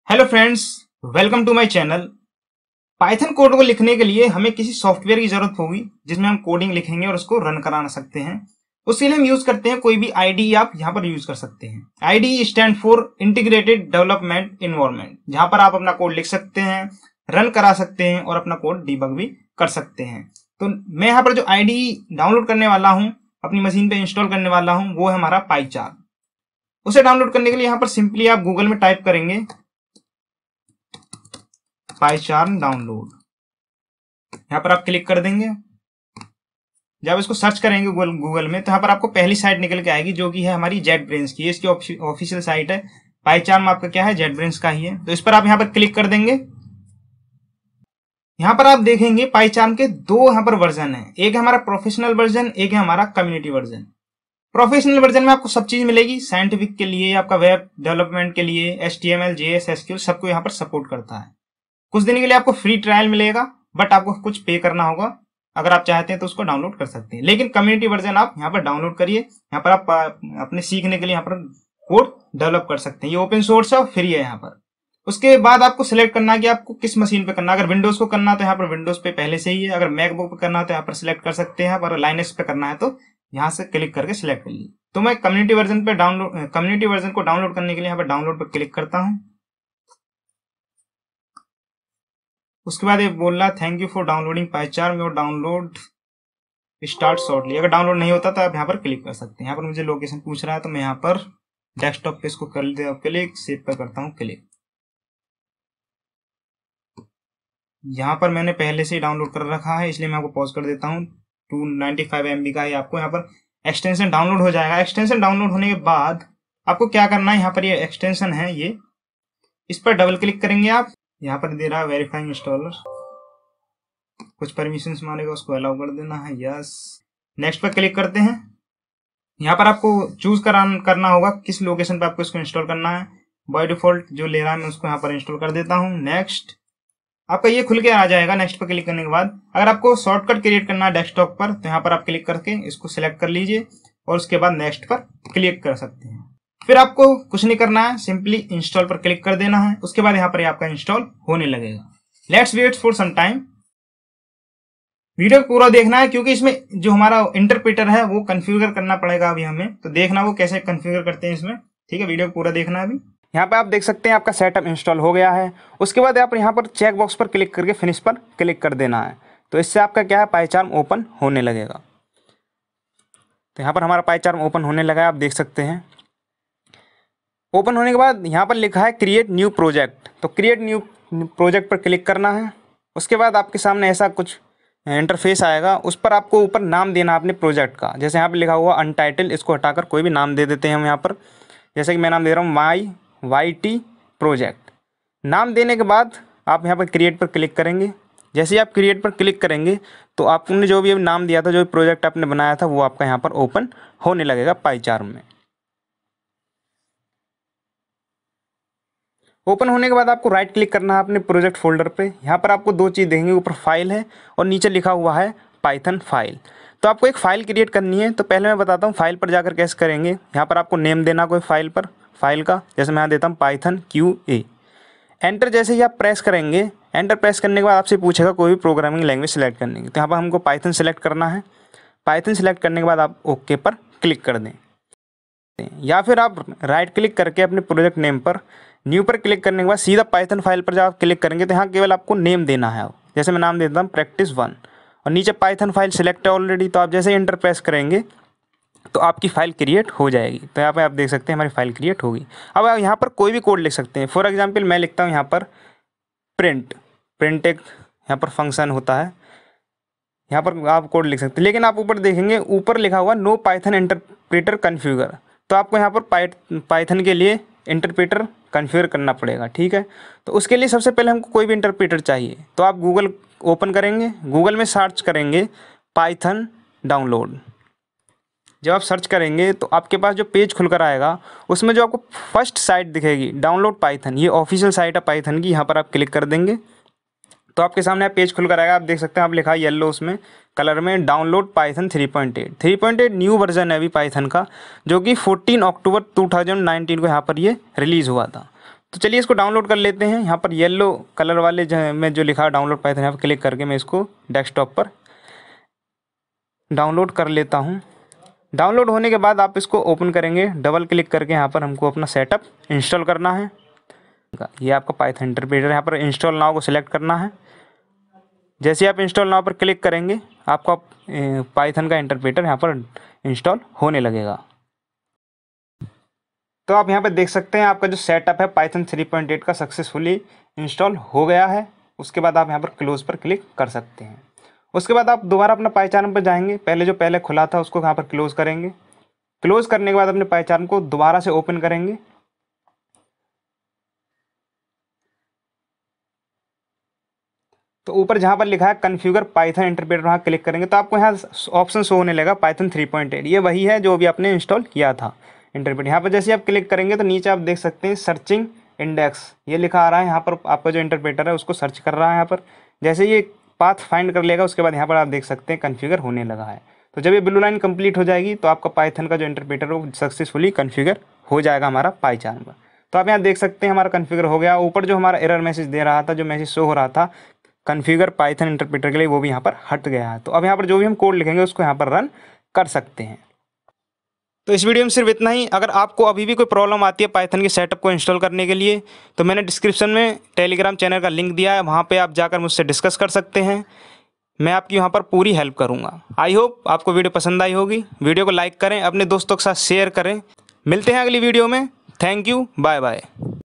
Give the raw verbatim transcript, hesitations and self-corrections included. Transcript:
Hello friends, welcome to my channel. Python code को लिखने के लिए हमें किसी सॉफ्टवेयर की जरूरत होगी जिसमें हम कोडिंग लिखेंगे और उसको रन करा सकते हैं। उसके लिए हम यूज करते हैं कोई भी आईडी, आप यहाँ पर यूज कर सकते हैं। ID stand for integrated development environment, जहां पर आप अपना कोड लिख सकते हैं, रन करा सकते हैं और अपना कोड डिबग भी कर सकते हैं। तो मैं यहाँ पर जो आईडी डाउनलोड करने वाला हूँ, अपनी मशीन पे इंस्टॉल करने वाला हूँ, वो है हमारा पाइचार्म। उसे डाउनलोड करने के लिए यहाँ पर सिंपली आप गूगल में टाइप करेंगे पाइचार्म डाउनलोड। यहाँ पर आप क्लिक कर देंगे। जब इसको सर्च करेंगे गूगल गूगल में तो यहाँ पर आपको पहली साइट निकल के आएगी जो कि है हमारी जेटब्रेन्स की। इसकी ऑफिशियल साइट है। पाइचार्म आपका क्या है, जेटब्रेन्स का ही है। तो इस पर आप यहाँ पर क्लिक कर देंगे। यहाँ पर आप देखेंगे पाइचार्म के दो यहाँ पर वर्जन है। एक है हमारा प्रोफेशनल वर्जन, एक है हमारा कम्युनिटी वर्जन। प्रोफेशनल वर्जन में आपको सब चीज मिलेगी, साइंटिफिक के लिए, आपका वेब डेवलपमेंट के लिए, H T M L, J S, S Q L सबको यहाँ पर सपोर्ट करता है। कुछ दिन के लिए आपको फ्री ट्रायल मिलेगा, बट आपको कुछ पे करना होगा। अगर आप चाहते हैं तो उसको डाउनलोड कर सकते हैं। लेकिन कम्युनिटी वर्जन आप यहाँ पर डाउनलोड करिए। यहाँ पर आप अपने सीखने के लिए यहाँ पर कोड डेवलप कर सकते हैं। ये ओपन सोर्स है और फ्री है यहाँ पर। उसके बाद आपको सिलेक्ट करना है कि आपको किस मशीन पे करना है। अगर विंडोज को करना है तो यहाँ पर विंडोज पे पहले से ही है। अगर मैकबुक पे करना है तो यहाँ पर सिलेक्ट कर सकते हैं। अगर लाइनक्स पे करना है तो यहाँ से क्लिक करके सिलेक्ट कर लीजिए। तो मैं कम्युनिटी वर्जन पे डाउनलोड कम्युनिटी वर्जन को डाउनलोड करने के लिए यहाँ पर डाउनलोड पर क्लिक करता हूँ। उसके बाद ये बोल रहा thank you for downloading PyCharm, your download start shortly. अगर डाउनलोड नहीं होता तो आप यहाँ पर क्लिक कर सकते हैं। यहाँ पर मुझे लोकेशन पूछ रहा है तो मैं यहाँ पर डेस्कटॉप पे इसको कर लेते हैं क्लिक, सेव पर करता हूँ क्लिक। यहाँ पर मैंने पहले से ही डाउनलोड कर रखा है, इसलिए मैं आपको पॉज कर देता हूँ। Two ninety five M B का है। आपको यहाँ पर एक्सटेंशन डाउनलोड हो जाएगा। एक्सटेंशन डाउनलोड होने के बाद आपको क्या करना है, यहाँ पर ये एक्सटेंशन है, ये इस पर डबल क्लिक करेंगे आप। यहाँ पर दे रहा है वेरीफाइंग इंस्टॉलर, कुछ परमिशंस मांगेगा, उसको अलाउ कर देना है, यस। नेक्स्ट पर क्लिक करते हैं। यहाँ पर आपको चूज करना होगा किस लोकेशन पर आपको इसको इंस्टॉल करना है। बाय डिफॉल्ट जो ले रहा है मैं उसको यहाँ पर इंस्टॉल कर देता हूँ। नेक्स्ट आपका ये खुल के आ जाएगा। नेक्स्ट पर क्लिक करने के बाद अगर आपको शॉर्टकट क्रिएट करना है डेस्कटॉप पर तो यहाँ पर आप क्लिक करके इसको सिलेक्ट कर लीजिए और उसके बाद नेक्स्ट पर क्लिक कर सकते हैं। फिर आपको कुछ नहीं करना है, सिंपली इंस्टॉल पर क्लिक कर देना है। उसके बाद यहाँ पर आपका इंस्टॉल होने लगेगा। Let's wait for some time. Video पूरा देखना है क्योंकि इसमें जो हमारा इंटरप्रेटर है वो कॉन्फ़िगर करना पड़ेगा अभी हमें। तो देखना वो कैसे कॉन्फ़िगर करते हैं इसमें, ठीक है। वीडियो पूरा देखना है अभी। यहाँ पे आप देख सकते हैं आपका सेटअप इंस्टॉल हो गया है। उसके बाद आप यहाँ पर चेक बॉक्स पर क्लिक करके फिनिश पर क्लिक कर देना है। तो इससे आपका क्या है, पाइचार्म ओपन होने लगेगा। तो यहाँ पर हमारा पाइचार्म ओपन होने लगा है, आप देख सकते हैं। ओपन होने के बाद यहाँ पर लिखा है क्रिएट न्यू प्रोजेक्ट। तो क्रिएट न्यू प्रोजेक्ट पर क्लिक करना है। उसके बाद आपके सामने ऐसा कुछ इंटरफेस आएगा, उस पर आपको ऊपर नाम देना अपने प्रोजेक्ट का। जैसे यहाँ पर लिखा हुआ अनटाइटल, इसको हटाकर कोई भी नाम दे देते हैं हम यहाँ पर। जैसे कि मैं नाम दे रहा हूँ माई वाई टी प्रोजेक्ट। नाम देने के बाद आप यहाँ पर क्रिएट पर क्लिक करेंगे। जैसे ही आप क्रिएट पर क्लिक करेंगे तो आपने जो भी नाम दिया था, जो भी प्रोजेक्ट आपने बनाया था, वो आपका यहाँ पर ओपन होने लगेगा पाइचार्म में। ओपन होने के बाद आपको राइट क्लिक करना है अपने प्रोजेक्ट फोल्डर पे। यहाँ पर आपको दो चीज़ देखेंगे, ऊपर फाइल है और नीचे लिखा हुआ है पाइथन फाइल। तो आपको एक फ़ाइल क्रिएट करनी है। तो पहले मैं बताता हूँ फाइल पर जाकर कैसे करेंगे। यहाँ पर आपको नेम देना कोई फाइल पर, फाइल का। जैसे मैं यहाँ देता हूँ पाइथन क्यू ए। एंटर जैसे ही आप प्रेस करेंगे, एंटर प्रेस करने के बाद आपसे पूछेगा कोई भी प्रोग्रामिंग लैंग्वेज सेलेक्ट करने की। तो यहाँ पर हमको पाइथन सेलेक्ट करना है। पाइथन सेलेक्ट करने के बाद आप ओके पर क्लिक कर दें, या फिर आप राइट क्लिक करके अपने प्रोजेक्ट नेम पर न्यू पर क्लिक करने के बाद सीधा पाइथन फाइल पर जब आप क्लिक करेंगे तो यहाँ केवल आपको नेम देना है। जैसे मैं नाम देता हूँ प्रैक्टिस वन और नीचे पाइथन फाइल सिलेक्ट है ऑलरेडी। तो आप जैसे एंटर प्रेस करेंगे तो आपकी फ़ाइल क्रिएट हो जाएगी। तो यहाँ पे आप देख सकते हैं हमारी फ़ाइल क्रिएट होगी। अब आप यहाँ पर कोई भी कोड लिख सकते हैं। फॉर एग्जांपल मैं लिखता हूँ यहाँ पर प्रिंट प्रिंट एक यहाँ पर फंक्शन होता है, यहाँ पर आप कोड लिख सकते हैं। लेकिन आप ऊपर देखेंगे, ऊपर लिखा हुआ नो पाइथन इंटरप्रेटर कन्फिगर। तो आपको यहाँ पर पाइथन के लिए इंटरप्रेटर कन्फिगर करना पड़ेगा, ठीक है। तो उसके लिए सबसे पहले हमको कोई भी इंटरप्रेटर चाहिए। तो आप गूगल ओपन करेंगे, गूगल में सर्च करेंगे पाइथन डाउनलोड। जब आप सर्च करेंगे तो आपके पास जो पेज खुलकर आएगा उसमें जो आपको फर्स्ट साइट दिखेगी डाउनलोड पाइथन, ये ऑफिशियल साइट है पाइथन की। यहाँ पर आप क्लिक कर देंगे तो आपके सामने पेज खुलकर आएगा। आप देख सकते हैं, आप लिखा है येलो उसमें कलर में download Python three point eight. Three point eight new version है अभी पाइथन का, जो कि fourteen October two thousand nineteen को यहाँ पर ये रिलीज़ हुआ था। तो चलिए इसको डाउनलोड कर लेते हैं। यहाँ पर येलो कलर वाले जो में जो लिखा है डाउनलोड पाइथन, यहाँ पर क्लिक करके मैं इसको डेस्कटॉप पर डाउनलोड कर लेता हूँ। डाउनलोड होने के बाद आप इसको ओपन करेंगे, डबल क्लिक करके यहाँ पर हमको अपना सेटअप इंस्टॉल करना है। ये आपका पाइथन इंटरप्रेटर, यहाँ पर इंस्टॉल नाउ को सिलेक्ट करना है। जैसे आप इंस्टॉल नाउ पर क्लिक करेंगे आपका पाइथन का इंटरप्रेटर यहाँ पर इंस्टॉल होने लगेगा। तो आप यहाँ पर देख सकते हैं आपका जो सेटअप है पाइथन थ्री पॉइंट एट का सक्सेसफुली इंस्टॉल हो गया है। उसके बाद आप यहाँ पर क्लोज पर क्लिक कर सकते हैं। उसके बाद आप दोबारा अपना पाइचार्म पर जाएंगे, पहले जो पहले खुला था उसको यहाँ पर क्लोज करेंगे। क्लोज करने के बाद अपने पाइचार्म को दोबारा से ओपन करेंगे। तो ऊपर जहाँ पर लिखा है कॉन्फ़िगर पाइथन इंटरप्रेटर, वहाँ क्लिक करेंगे तो आपको यहाँ ऑप्शन शो होने लगेगा पाइथन थ्री पॉइंट एट। ये वही है जो अभी आपने इंस्टॉल किया था इंटरप्रेटर। यहाँ पर जैसे आप क्लिक करेंगे तो नीचे आप देख सकते हैं सर्चिंग इंडेक्स ये लिखा आ रहा है। यहाँ पर आपका जो इंटरप्रेटर है उसको सर्च कर रहा है। यहाँ पर जैसे ये पाथ फाइंड कर लेगा उसके बाद यहाँ पर आप देख सकते हैं कॉन्फ़िगर होने लगा है। तो जब ये ब्लू लाइन कंप्लीट हो जाएगी तो आपका पाइथन का जो इंटरप्रेटर है वो सक्सेसफुली कॉन्फ़िगर हो जाएगा हमारा पाइचार्म पर। तो आप यहाँ देख सकते हैं हमारा कॉन्फ़िगर हो गया। ऊपर जो हमारा एरर मैसेज दे रहा था, जो मैसेज शो हो रहा था कॉन्फ़िगर पाइथन इंटरप्रेटर के लिए, वो भी यहाँ पर हट गया है। तो अब यहाँ पर जो भी हम कोड लिखेंगे उसको यहाँ पर रन कर सकते हैं। तो इस वीडियो में सिर्फ इतना ही। अगर आपको अभी भी कोई प्रॉब्लम आती है पाइथन के सेटअप को इंस्टॉल करने के लिए तो मैंने डिस्क्रिप्शन में टेलीग्राम चैनल का लिंक दिया है, वहाँ पे आप जाकर मुझसे डिस्कस कर सकते हैं। मैं आपकी वहाँ पर पूरी हेल्प करूँगा। आई होप आपको वीडियो पसंद आई होगी। वीडियो को लाइक करें, अपने दोस्तों के साथ शेयर करें। मिलते हैं अगली वीडियो में। Thank you, bye bye.